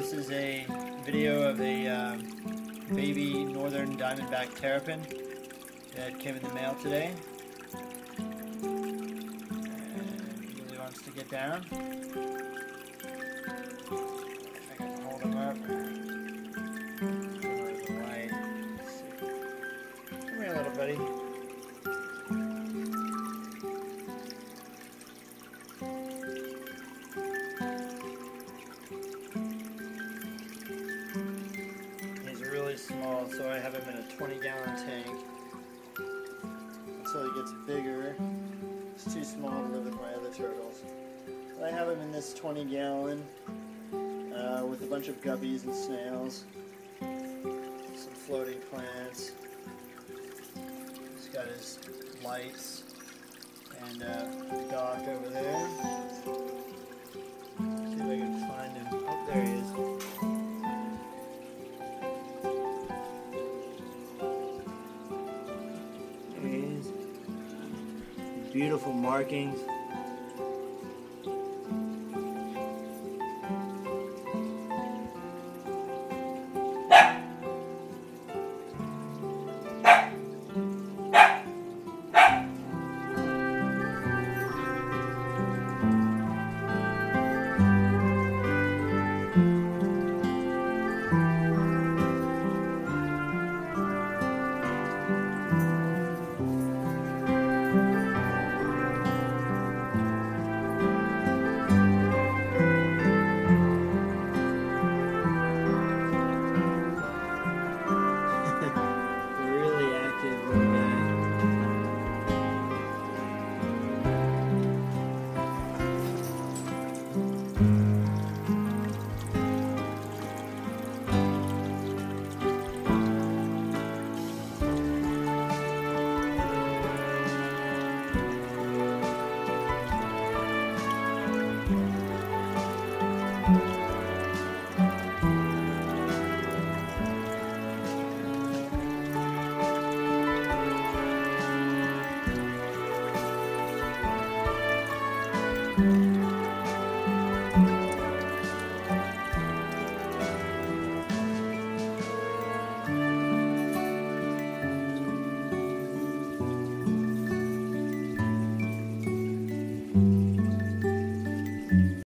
This is a video of a baby northern diamondback terrapin that came in the mail today. And he really wants to get down. If I can hold him up. Over the light. Let's see. Come here, little buddy. Small, so I have him in a 20-gallon tank. Until he gets bigger, it's too small to live with my other turtles. But I have him in this 20-gallon with a bunch of guppies and snails, some floating plants. He's got his lights and a dock over there. See if I can find him. Oh, there he is. Beautiful markings.